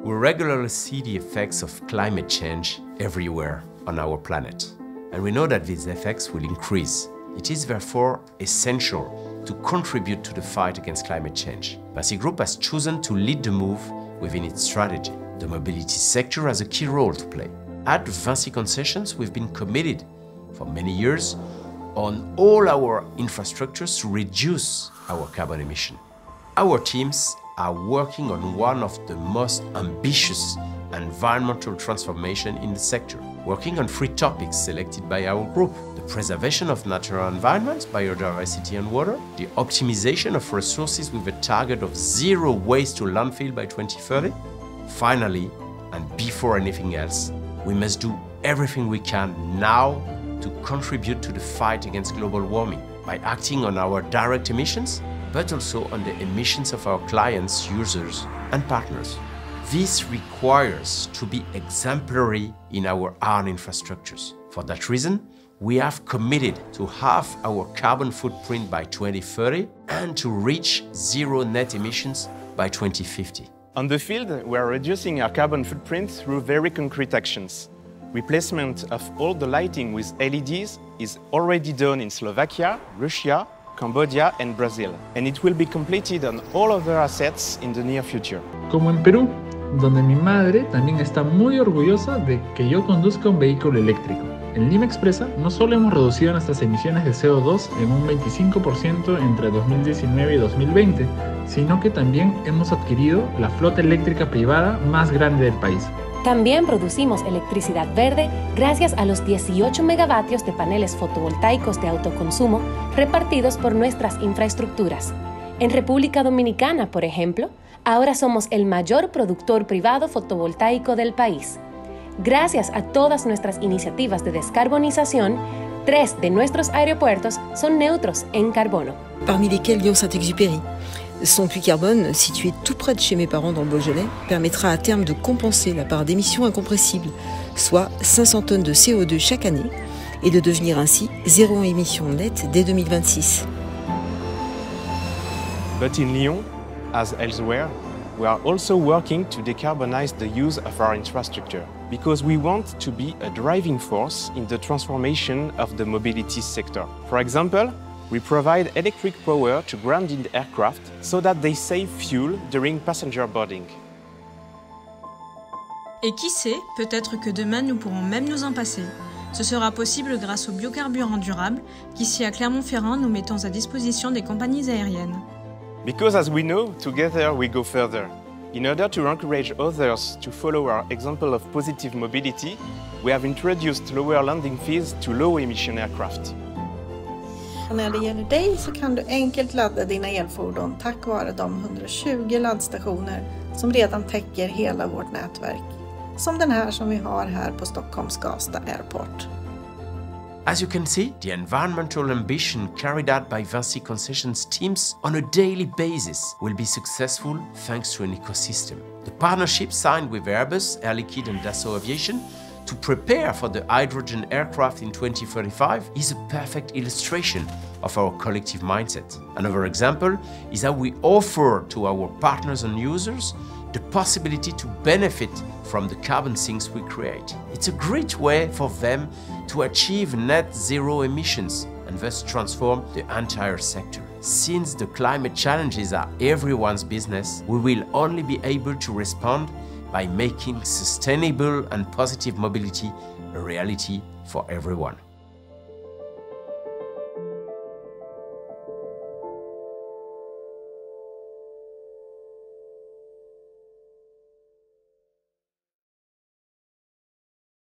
We regularly see the effects of climate change everywhere on our planet, and we know that these effects will increase. It is therefore essential to contribute to the fight against climate change. VINCI Group has chosen to lead the move within its strategy. The mobility sector has a key role to play. At VINCI Concessions, we've been committed for many years on all our infrastructures to reduce our carbon emission. Our teams are working on one of the most ambitious environmental transformation in the sector, working on 3 topics selected by our group: the preservation of natural environments, biodiversity and water, the optimization of resources with a target of 0 waste to landfill by 2030. Finally, and before anything else, we must do everything we can now to contribute to the fight against global warming by acting on our direct emissions, but also on the emissions of our clients, users, and partners. This requires to be exemplary in our own infrastructures. For that reason, we have committed to halve our carbon footprint by 2030 and to reach 0 net emissions by 2050. On the field, we are reducing our carbon footprint through very concrete actions. Replacement of all the lighting with LEDs is already done in Slovakia, Russia, Cambodia and Brazil, and it will be completed on all other assets in the near future. Como en Perú, donde mi madre también está muy orgullosa de que yo conduzca un vehículo eléctrico. En Lima Expresa no solo hemos reducido nuestras emisiones de CO2 en un 25% entre 2019 y 2020, sino que también hemos adquirido la flota eléctrica privada más grande del país. También producimos electricidad verde gracias a los 18 megavatios de paneles fotovoltaicos de autoconsumo repartidos por nuestras infraestructuras. En República Dominicana, por ejemplo, ahora somos el mayor productor privado fotovoltaico del país. Gracias a todas nuestras iniciativas de descarbonización, 3 de nuestros aeropuertos son neutros en carbono. Parmi lesquels Lyon-Saint-Exupéry. Son puits carbone, situé tout près de chez mes parents dans le Beaujolais, permettra à terme de compenser la part d'émissions incompressibles, soit 500 tonnes de CO2 chaque année, et de devenir ainsi 0 émission nette dès 2026. But in Lyon, as elsewhere, we are also working to decarbonize the use of our infrastructure, because we want to be a driving force in the transformation of the mobility sector. For example, we provide electric power to grounded aircraft so that they save fuel during passenger boarding. Et qui sait, peut-être que demain nous pourrons même nous en passer. Ce sera possible grâce aux biocarburants durables qu'ici à Clermont-Ferrand nous mettons à disposition des compagnies aériennes. Because as we know, together we go further. In order to encourage others to follow our example of positive mobility, we have introduced lower landing fees to low-emission aircraft. När det gäller dig så kan du enkelt ladda dina elfordon tack vare de 120 laddstationer som redan täcker hela vårt nätverk. Som den här som vi har här på Stockholms Skavsta Airport. As you can see, the environmental ambition carried out by VINCI Concessions teams on a daily basis will be successful thanks to an ecosystem. The partnership signed with Airbus, Air Liquide and Dassault Aviation to prepare for the hydrogen aircraft in 2035 is a perfect illustration of our collective mindset. Another example is how we offer to our partners and users the possibility to benefit from the carbon sinks we create. It's a great way for them to achieve net zero emissions and thus transform the entire sector. Since the climate challenges are everyone's business, we will only be able to respond by making sustainable and positive mobility a reality for everyone.